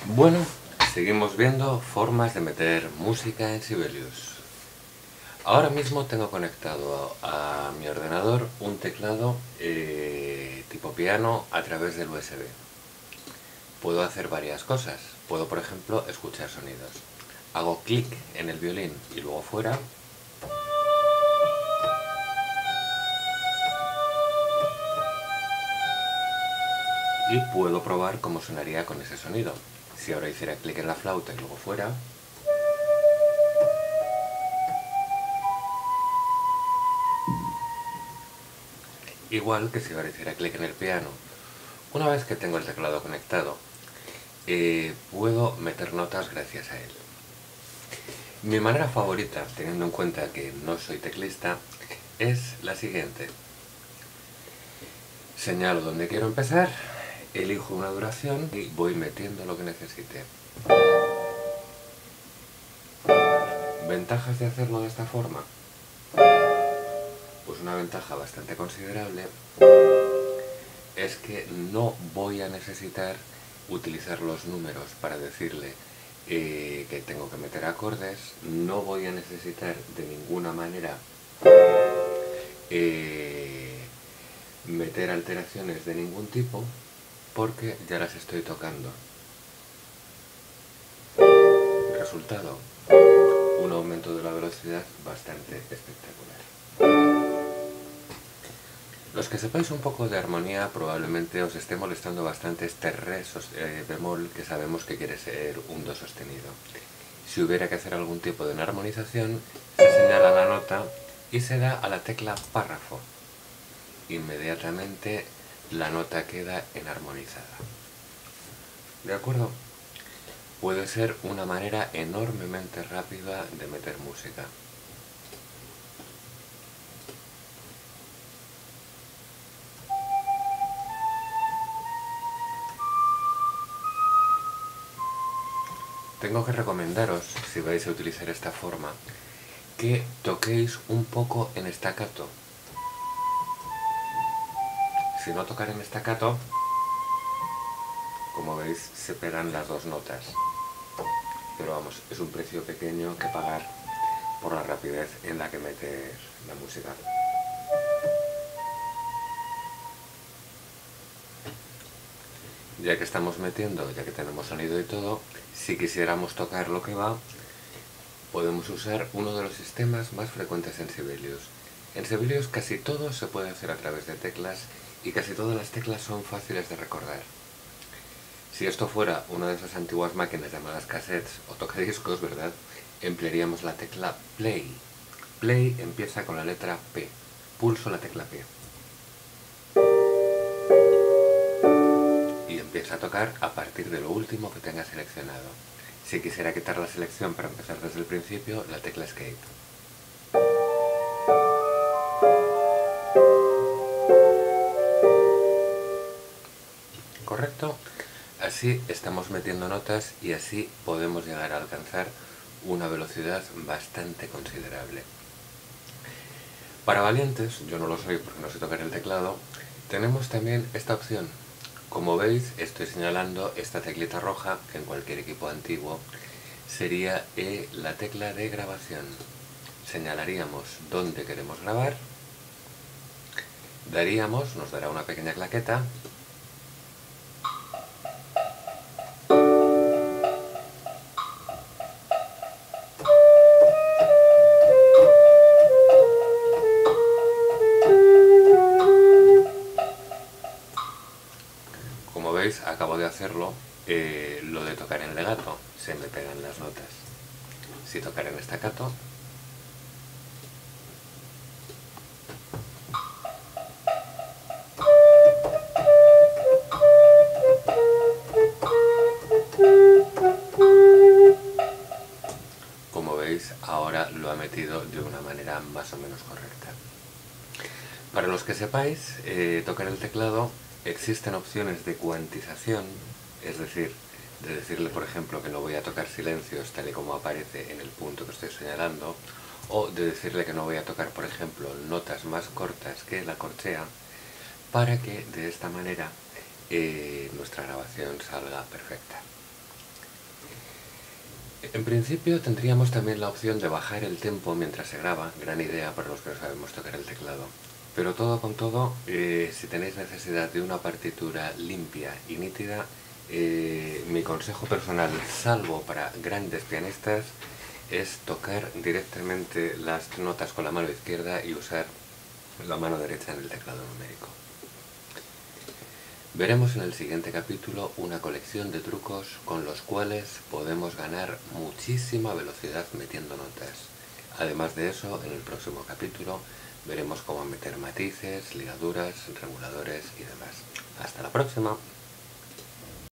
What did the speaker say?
Bueno, seguimos viendo formas de meter música en Sibelius. Ahora mismo tengo conectado a mi ordenador un teclado tipo piano a través del USB. Puedo hacer varias cosas. Puedo, por ejemplo, escuchar sonidos. Hago clic en el violín y luego fuera. Y puedo probar cómo sonaría con ese sonido. Si ahora hiciera clic en la flauta y luego fuera. Igual que si ahora hiciera clic en el piano. Una vez que tengo el teclado conectado, puedo meter notas gracias a él. Mi manera favorita, teniendo en cuenta que no soy teclista, es la siguiente. Señalo donde quiero empezar, elijo una duración y voy metiendo lo que necesite. ¿Ventajas de hacerlo de esta forma? Pues una ventaja bastante considerable es que no voy a necesitar utilizar los números para decirle que tengo que meter acordes, no voy a necesitar de ninguna manera meter alteraciones de ningún tipo porque ya las estoy tocando. Resultado, un aumento de la velocidad bastante espectacular. Los que sepáis un poco de armonía probablemente os esté molestando bastante este re bemol, que sabemos que quiere ser un do sostenido. Si hubiera que hacer algún tipo de enarmonización, se señala la nota y se da a la tecla párrafo. Inmediatamente la nota queda enarmonizada. ¿De acuerdo? Puede ser una manera enormemente rápida de meter música. Tengo que recomendaros, si vais a utilizar esta forma, que toquéis un poco en staccato. Si no tocar en staccato, como veis, se pegan las dos notas. Pero vamos, es un precio pequeño que pagar por la rapidez en la que meter la música. Ya que estamos metiendo, ya que tenemos sonido y todo, si quisiéramos tocar lo que va, podemos usar uno de los sistemas más frecuentes en Sibelius. En Sibelius casi todo se puede hacer a través de teclas y casi todas las teclas son fáciles de recordar. Si esto fuera una de esas antiguas máquinas llamadas cassettes o tocadiscos, ¿verdad?, emplearíamos la tecla play. Play empieza con la letra P. Pulso la tecla P. Y empieza a tocar a partir de lo último que tenga seleccionado. Si quisiera quitar la selección para empezar desde el principio, la tecla Escape. ¿Correcto? Así estamos metiendo notas y así podemos llegar a alcanzar una velocidad bastante considerable. Para valientes, yo no lo soy porque no sé tocar el teclado, tenemos también esta opción. Como veis, estoy señalando esta teclita roja, que en cualquier equipo antiguo sería la tecla de grabación. Señalaríamos dónde queremos grabar, nos dará una pequeña claqueta, como veis acabo de hacerlo, lo de tocar en legato, se me pegan las notas. Si tocar en staccato, como veis ahora lo ha metido de una manera más o menos correcta. Para los que sepáis tocar el teclado, existen opciones de cuantización, es decir, de decirle por ejemplo que no voy a tocar silencios tal y como aparece en el punto que estoy señalando, o de decirle que no voy a tocar por ejemplo notas más cortas que la corchea, para que de esta manera nuestra grabación salga perfecta. En principio tendríamos también la opción de bajar el tempo mientras se graba, gran idea para los que no sabemos tocar el teclado. Pero todo con todo, si tenéis necesidad de una partitura limpia y nítida, mi consejo personal, salvo para grandes pianistas, es tocar directamente las notas con la mano izquierda y usar la mano derecha en el teclado numérico. Veremos en el siguiente capítulo una colección de trucos con los cuales podemos ganar muchísima velocidad metiendo notas. Además de eso, en el próximo capítulo veremos cómo meter matices, ligaduras, reguladores y demás. ¡Hasta la próxima!